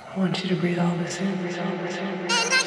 I want you to breathe all this in, breathe all this in.